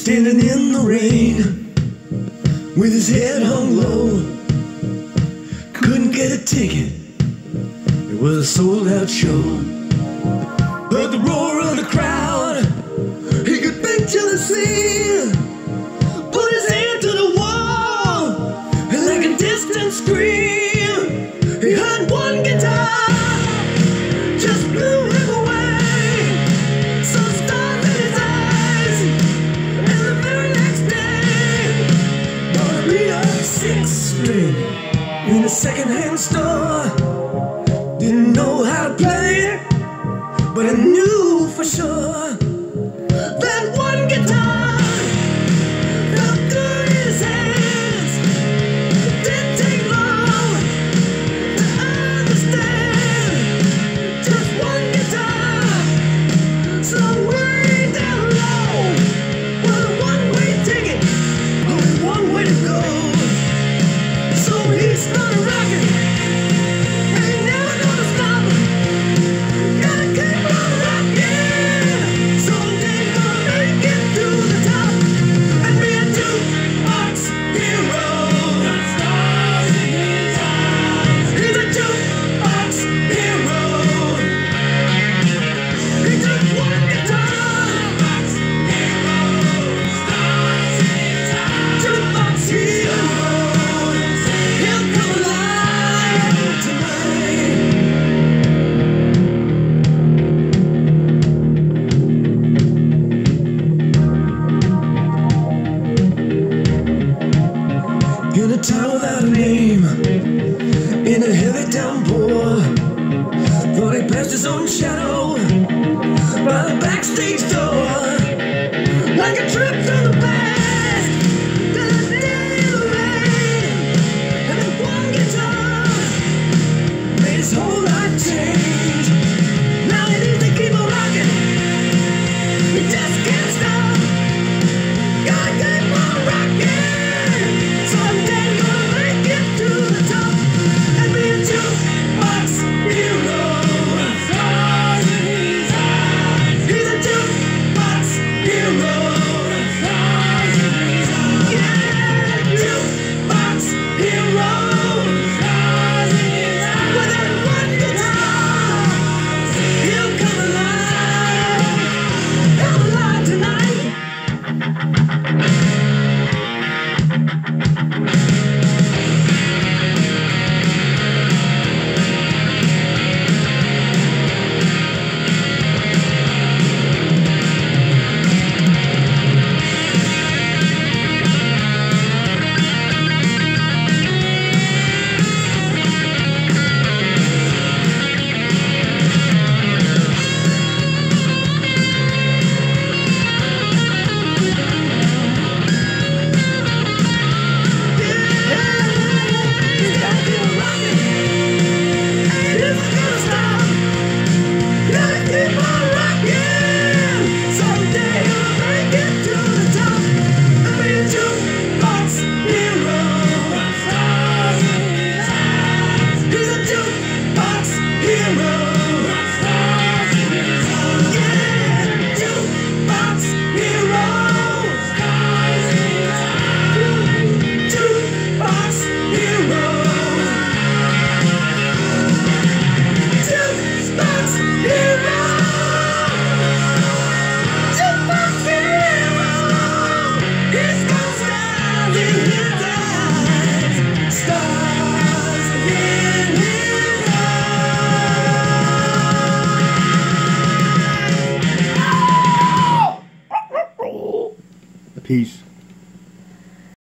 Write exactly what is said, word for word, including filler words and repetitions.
standing in the rain with his head hung low. Couldn't get a ticket, it was a sold-out show. Heard the roar of the crowd, he could picture the scene. Put his hand to the wall, and like a distant scream, he heard one guitar just blew him away. So stars in his eyes, and the very next day bought a beat-up six-string in a second-hand store. Didn't know how to play it, but I knew for sure that one guitar felt good in his hands. It didn't take long to understand. Just one guitar, somewhere down low, was a one-way ticket, only one way to go. So he started rocking. In a town without a name, in a heavy downpour, thought he passed his own shadow by the backstage door. Like a trip through the past, that I never made. And that one guitar made his whole life change. Now he needs to keep on rocking, he just can't stop. Gotta keep on rocking. Peace.